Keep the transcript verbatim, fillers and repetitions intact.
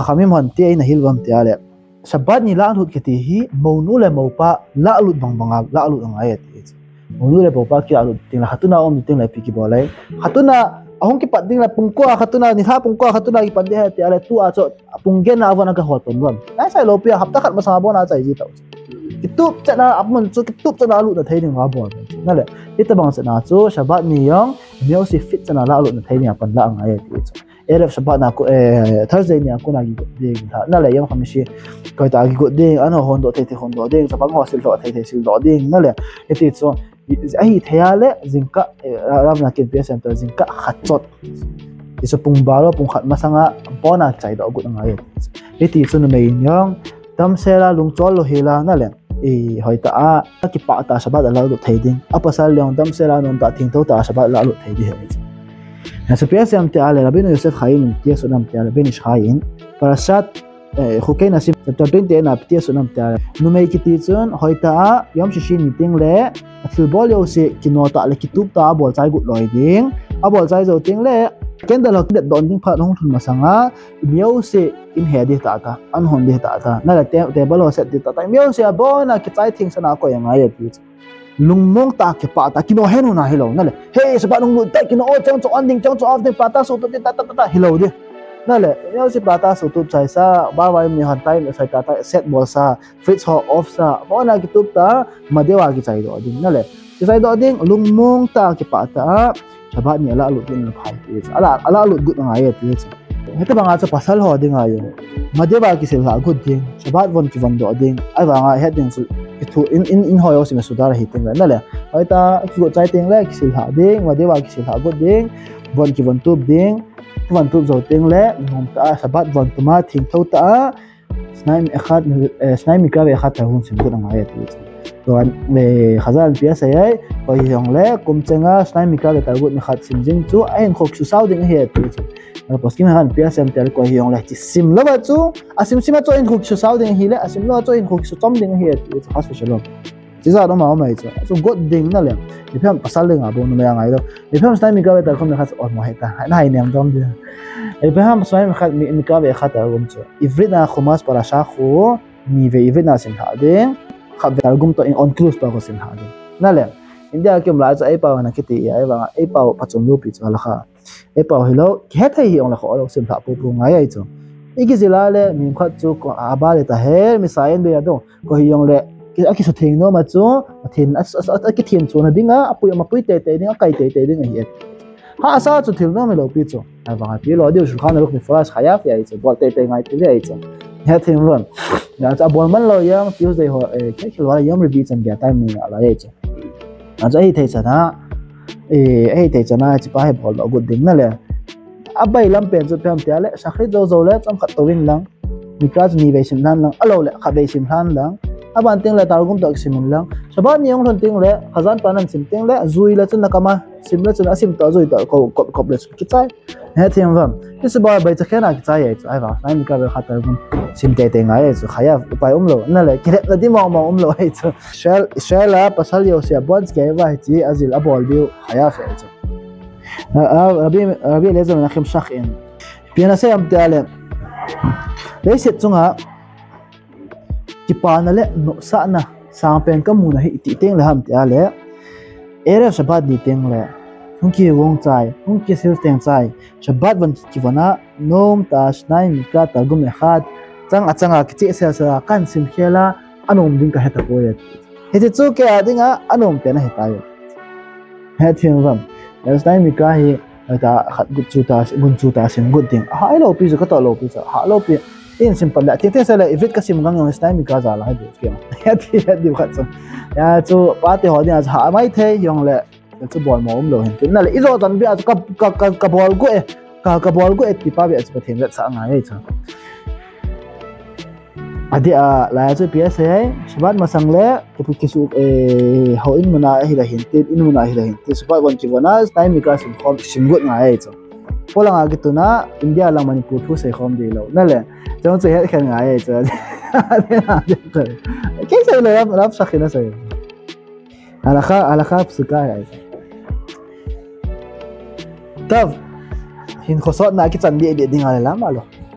khakhamim han ti ai na hilwam ti ale sabat ni la hut kiti hi monu le mopa la lut bang banga la lut angai ti monu le mopa ki alut ting la hatuna om ting la piki bolai hatuna ahong ki pat ding la pungko hatuna ni ha pungko hatuna ki pat de ti ale tu a cho punggen na avana ka hot pon na sai lo pia hapta khat masama bona chai ji tau kitup chana apmun chu kitup chana lu na thai ding ga bon na le ita bang chana chu sabat ni yong meo si fit chana la lu na thai ni apan la angai ti chu eref sabat na ko Thursday ni aku na gi ding tha na le yong khamisi ko ta gi go ding an hon do thai thai hon do ding sabang ho sil do thai thai sil do ding na le iti chu ai thayale zingka ram na kin pia center zingka khatchot iso pung baro pung khat masanga bona chai do gut ngai iti chu na mai nyong tam sela lungchol lo hela na le e hoita a ki pa ta sabat la lo thai ding apasal leong tam sela nom ta thing to ta sabat la lo thai di he na so pia sem te ale rabino yosef khain tia so nam te ale benish khain parashat khukei na sim chapter twenty na tia so nam te ale nu mai ki ti chun hoita a yom shishin meeting le football yo se kinota le kitup ta bol chai gut loi ding a bol chai zo ting le kendal hok det don ding phat hong thun masanga miao se in he di ta ta an hon di ta ta na la table ho set di ta ta miao se bona ki chai thing sana ko yang ai ti lungmong ta ke pa ta kino henu na hello na le he sa ba nung ta kino o chong chong anding chong chong of ding pa ta so ta ta ta ta hello di na le miao se pa ta so tup chai sa ba wai mi han time sa ta ta set ball sa fits ho off sa bona ki tup ta madewa ki chai do ding na le ki chai do ding lungmong ta ke pa ta sabat ni ala lut din phai ti ala ala lut gut ngai ti heta banga cha pasal ho ding ayo madeba ki sel ha gut ding sabat von ki von do ding ai banga heading su itu in in in hoyo sim sudar hi ting la le hoita ki go chai ting le ki sel ha ding madeba ki sel ha gut ding von ki von tup ding von tup zo ting le nom ta sabat von tuma thing tho ta snaim ekhat snaim mi ka be ekhat ta hun sim gut ngai ti tuan le khazal pia sai ko yong le kum chenga snai mi ka le targut ni khat sim jing chu ain khok su sau ding he tu chu na poskim han pia sem tel ko yong le chi sim lo ba chu asim sima chu in khok su sau ding hi le asim lo chu in khok su tom ding he tu chu has shalom chi za do ma mai chu so god ding na le ni pham pasal le nga bo no ya ngai lo ni pham snai mi ka le tar khom le khat or mo heta na hai nem dom dia e pham snai mi khat mi ka be khat tar gum chu ivrit na khumas parasha khu mi ve ivrit na sim tha ding khat argum to in on close pa ko sin ha de na le india kem la cha ai pa na kiti ya ai wa ai pa phachon lu pi cha la kha ai pa hilo ke thai hi ong la kho lo sim tha pu pu ngai ai chu igi zila le mi khat chu ko aba le ta he mi sain be ado ko hi ong le ki aki so thing no ma chu thin as ki thin chu na dinga apu ma pui te te dinga kai te te dinga hi ha asa chu thil no me lo pi chu ai wa pi lo dio shu khan lo ni flash khaya fi ai chu bol te te ngai te ai chu he thing luôn ya cha bol man lo yang Tuesday ho e ke khilwa yom repeat chan ga time ni ala ye cha a cha hi thei cha na e ai thei cha na chi pa he bol good ding na le abai lam pen chu pem tia le sakhri zo zo le cham khat towin lang because ni ve sim nan lang alo le kha ve sim han lang aban ting le tar gum tok sim lang saban ni yong thon ting le khazan panan sim ting le zui le chun nakama sim le chun asim to zui to ko ko le ki chai he thing vam this bar bai cha khana ki chai ai ai wa nai mi ka be khatar gum sim te te ngai chu khaya upai um lo na le kiret na di ma ma um lo ai chu shell shell a pasal yo se bonds ke wa chi azil abol biu khaya fe chu rabi rabi lezam na khim shakh in piana se am tale le set chunga ki pa na le no sa na sang pen ka mu na hi ti teng le ham tale ere sabat di teng le hungki wong chai hungki sil teng chai sabat ban ki wana nom ta snai mi ka ta gum le khat chang achanga ki che sa sa kan sim khela anom ding ka heta poet hete chu ke adinga anom pe na heta yo he thing ram last time mi ka hi ta khat gut chu ta gun chu ta sim gut ding ha lo pi ka to lo pi ha lo pi in simple la te sa la evit ka sim gang last time mi ka za la ha ke he ti he di khat so ya chu pa te ho dia ha mai the yong le chu bol mo um lo hen na le izo tan bi ka ka ka bol go e ka ka bol go e ti pa bi as pa them la sa nga ye cha adi a la chu pia se sabat masang le ki ki su e ho in mana hi la hin te in mana hi la hin te sabat wan ki wana time mi ka sim khom sim gut nga ye cha polang a gituna india lang manipur thu se khom de lo na le chong che he khan nga ye cha ke se le rap rap sa khina se ala kha ala kha psuka ya tab hin khosot na ki chan bi de ding ala la malo